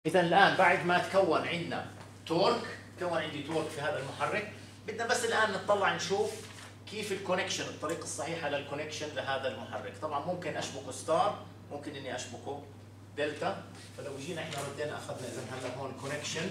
إذا الآن بعد ما تكون عندنا تورك، تكون عندي تورك في هذا المحرك، بدنا بس الآن نطلع نشوف كيف الكونكشن، الطريقة الصحيحة للكونكشن لهذا المحرك. طبعا ممكن أشبكه ستار، ممكن إني أشبكه دلتا. فلو جينا إحنا ردينا أخذنا إذا هلا هون كونكشن،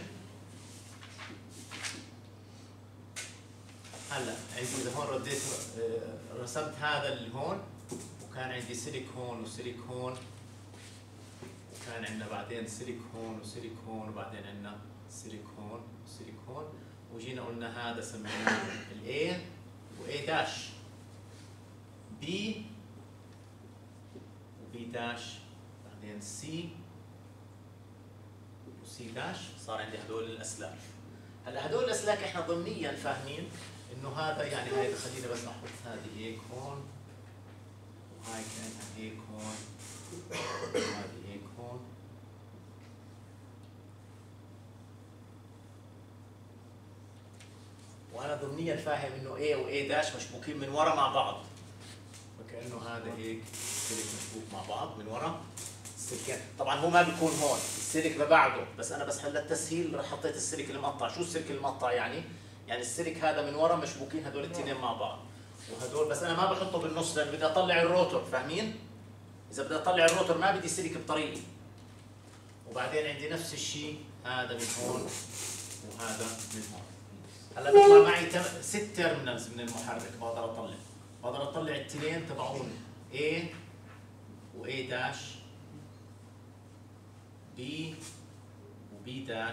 هلا عندي إذا هون رديت رسمت هذا اللي هون، وكان عندي سلك هون وسلك هون، وكان عندنا بعدين سلك هون وسلك هون، وبعدين عندنا سلك هون وسلك هون، وجينا قلنا هذا سميناه ال A و A داش، B و B داش، بعدين C و C داش. صار عندي هدول الأسلاك. هلا هدول الأسلاك احنا ضمنيا فاهمين إنه هذا يعني هاي، خلينا بس نحط هذه هيك هون، وهاي كأنها هيك هون، وهذه هيك هون، وانا ضمنيا فاهم انه A و A داش مشبوكين من ورا مع بعض، فكأنه هذا هيك سلك مشبوك مع بعض من ورا السلكين. طبعا هو ما بيكون هون السلك ببعده، بس انا بس للتسهيل رح حطيت السلك المقطع. شو السلك المقطع يعني؟ يعني السلك هذا من ورا مشبوكين هدول الاثنين مع بعض، وهدول بس انا ما بحطه بالنص لانه بدي اطلع الروتور، فاهمين؟ اذا بدي اطلع الروتور ما بدي سلك بطريقي. وبعدين عندي نفس الشيء، هذا من هون وهذا من هون. هلا بيطلع معي 6 تيرمينالز من المحرك بقدر اطلع التنين تبعون A و A داش، B و B داش،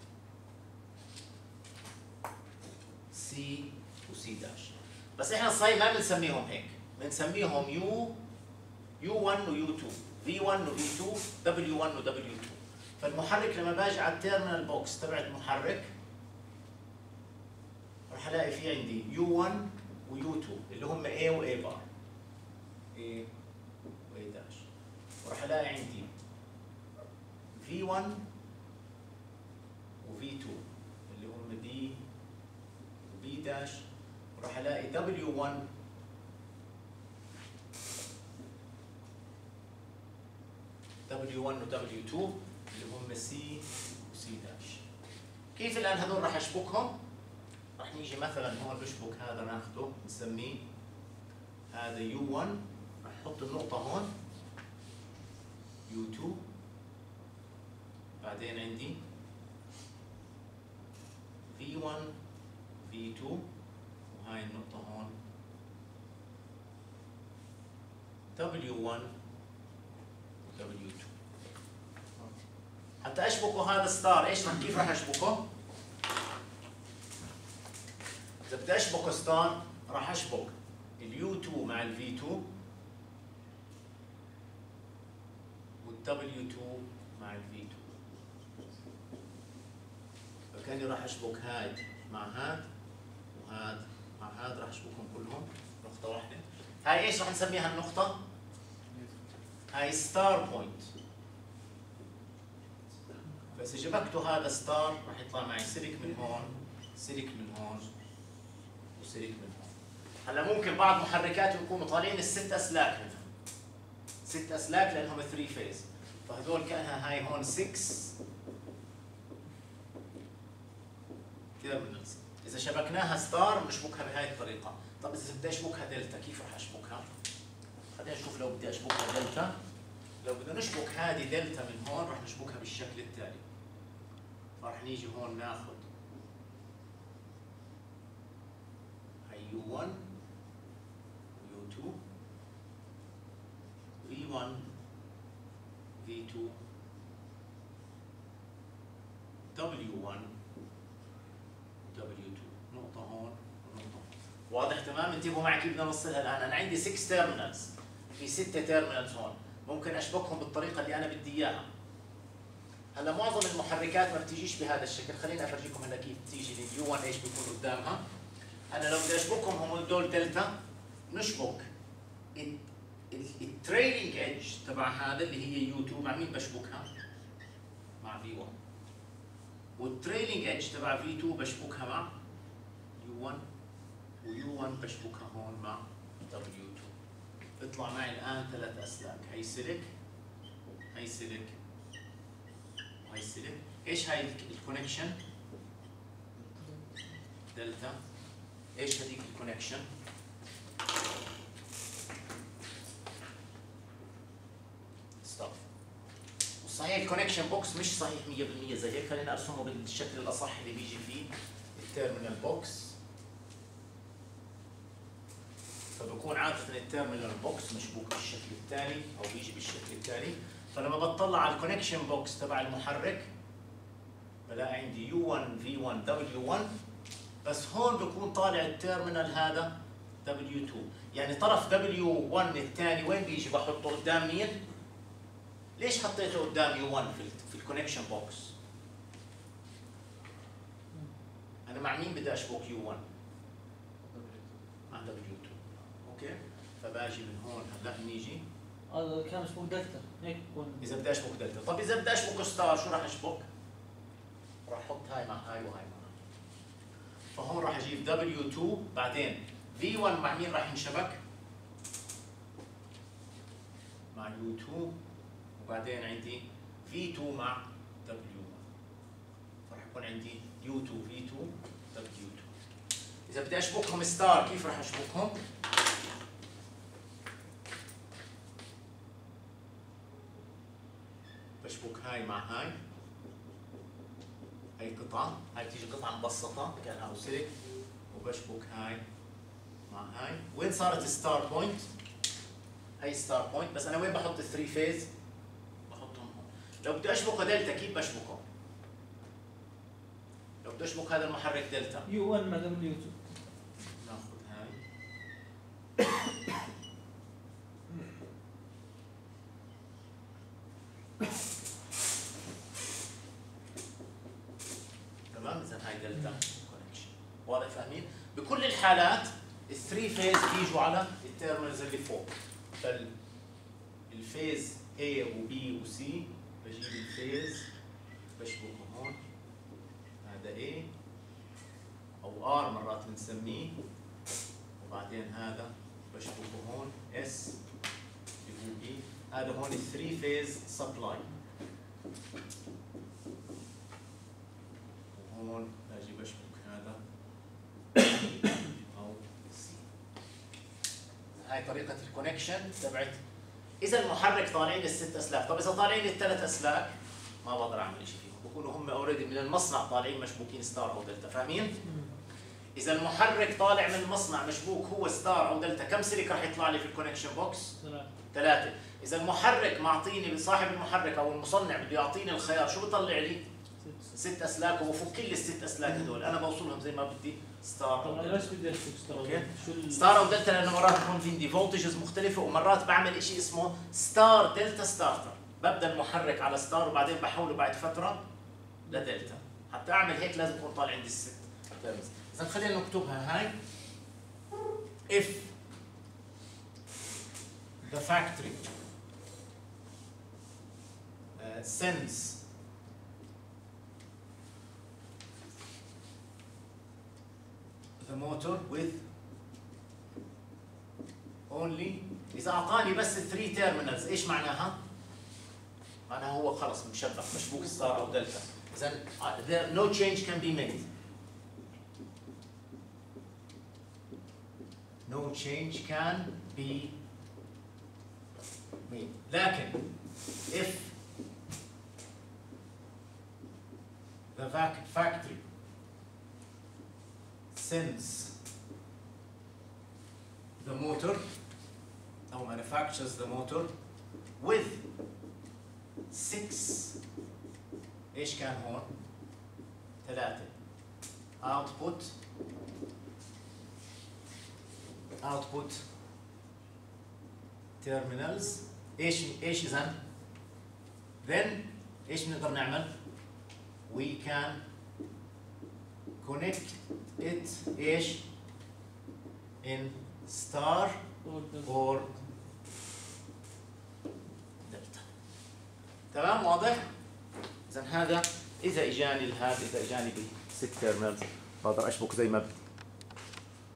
C و C داش. بس احنا الصايم ما بنسميهم هيك، بنسميهم U1 و U2، V1 و V2، W1 و W2. فالمحرك لما باجي على التيرمينال بوكس تبع المحرك راح الاقي في عندي U1 و U2 اللي هم A و A بار، A و A داش، وراح الاقي عندي V1 و V2 اللي هم B و B داش، وراح الاقي W1 و W2 اللي هم C و C داش. كيف الان هذول راح اشبكهم؟ راح نيجي مثلا هون بشبك هذا، ناخذه نسميه هذا U1، راح نحط النقطة هون U2، بعدين عندي V1 V2، وهاي النقطة هون W1 W2. حتى اشبكه هذا ستار، كيف راح اشبكه؟ إذا بدي أشبك ستار راح أشبك الU2 مع الV2 والW2 مع الV2، فكأني راح أشبك هاد مع هاد وهاد مع هاد، راح أشبكهم كلهم نقطة واحدة. هاي إيش راح نسميها النقطة؟ هاي ستار بوينت. بس إذا شبكته هذا ستار راح يطلع معي سلك من هون، سلك من هون، وسلك من هون. هلا ممكن بعض محركات يكونوا طالعين الست اسلاك منها، 6 اسلاك لانهم 3 فيز، فهذول كانها هاي هون 6 تيرمينالز. اذا شبكناها ستار بنشبكها بهاي الطريقه. طب اذا بدي اشبكها دلتا كيف راح اشبكها؟ خلينا نشوف. لو بدي اشبكها دلتا، لو بدنا نشبك هذه دلتا من هون راح نشبكها بالشكل التالي. فراح نيجي هون ناخذ U1 U2 V1 V2 W1 W2، نقطة هون ونقطة هون. واضح تمام؟ انتبهوا معي كيف بدنا نوصلها الآن. أنا عندي 6 تيرمينالز، في 6 تيرمينالز هون، ممكن أشبكهم بالطريقة اللي أنا بدي إياها. هلا معظم المحركات ما بتجيش بهذا الشكل، خليني أفرجيكم هلا كيف بتيجي الU1 إيش بيكون قدامها. أنا لو بدي أشبكهم هم دول دلتا، نشبك التريلينج ايدج تبع هذا اللي هي U2 مع مين بشبكها؟ مع V1. والتريلينج ايدج تبع V2 بشبكها مع U1، وU1 بشبكها هون مع W2. بيطلع معي الآن 3 أسلاك، هي سلك، هي سلك، هاي السلك. ايش هاي الكونكشن؟ دلتا. ايش هذيك الكونكشن؟ ستوب. وصحيح الكونكشن بوكس مش صحيح 100% زي هيك، خلينا ارسمه بالشكل الاصح اللي بيجي فيه التيرمينال بوكس. فبكون عادة التيرمينال بوكس مشبوك بالشكل الثاني او بيجي بالشكل الثاني. فلما بطلع على الكونكشن بوكس تبع المحرك بلاقي عندي U1 V1 W1، بس هون بكون طالع التيرمينال هذا W2. يعني طرف W1 الثاني وين بيجي؟ بحطه قدام مين؟ ليش حطيته قدام U1 في الكونكشن بوكس؟ انا مع مين بدي اشبك U1؟ مع W2. اوكي؟ فباجي من هون هلا نيجي. هذا كان اسمه دلتا هيك بكون. اذا بدي اشبك دلتا، طب اذا بدي اشبك ستار شو راح اشبك؟ راح احط هاي مع هاي وهاي مع هاي. فهون راح اجيب W2 بعدين V1 مع مين راح ينشبك؟ مع U2 وبعدين عندي V2 مع W1. فراح يكون عندي U2 V2 W2. إذا بدي أشبكهم ستار كيف راح أشبكهم؟ بشبك هاي مع هاي. هاي قطعة، هاي بتيجي قطعة مبسطة كأنها أو سلك، وبشبك هاي مع هاي. وين صارت ستار بوينت؟ هاي ستار بوينت، بس أنا وين بحط الثري فيز؟ بحطهم هون. لو بدي أشبكه دلتا كيف بشبكه؟ لو بدي أشبك هذا المحرك دلتا U1 مع W2. ناخذ هاي. تمام؟ إذا هاي دلتا كونكشن. واضح فاهمين؟ بكل الحالات الثري فيز بيجوا على التيرمينالز اللي فوق. فالفيز A و B و C بجيب الفيز بشبكه هون. هذا A أو R مرات بنسميه، وبعدين هذا بشبكه هون S اللي هو B. هذا هون الثري فيز سبلاي. وهون باجي بشبك هذا أو C. هاي طريقة الكونكشن تبعت. إذا المحرك طالعين الست أسلاك، طب إذا طالعين الثلاث أسلاك ما بقدر أعمل شيء فيهم، بكونوا هم أوريدي من المصنع طالعين مشبوكين ستار أو دلتا، فاهمين؟ إذا المحرك طالع من المصنع مشبوك هو ستار أو دلتا، كم سلك راح يطلع لي في الكونكشن بوكس؟ 3. إذا المحرك معطيني صاحب المحرك أو المصنع بده يعطيني الخيار، شو بيطلع لي؟ 6 أسلاك، وبفك كل ال6 أسلاك هذول، أنا بوصلهم زي ما بدي ستار أو دلتا. بس بدي أشوف ستار. اوكي؟ ستار او دلتا لانه مرات يكون في عندي فولتجز مختلفه، ومرات بعمل شيء اسمه ستار دلتا ستارتر. ببدا المحرك على ستار وبعدين بحوله بعد فتره لدلتا. حتى اعمل هيك لازم يكون طالع عندي الست تيرمز. اذا خلينا نكتبها هاي. if the factory sends the motor with only، إذا أعطاني بس 3 terminals إيش معناها؟ معناها هو خلص مشبك مشبوك ستار أو دلتا. إذا no change can be made. No change can be made. لكن if the factory sends the motor or manufactures the motor with 6 ايش كان هون؟ 3 output terminals. ايش اذا؟ then ايش بنقدر نعمل؟ we can connect it ايش؟ in star or delta. تمام واضح؟ إذا هذا إذا إجاني هذا إذا إجاني ب6 terminals بقدر أشبك زي ما بدي.